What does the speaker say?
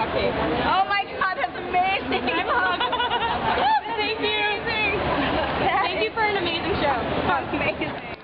cake. Oh my god, that's amazing! Thank you. Thank you for an amazing show. Amazing.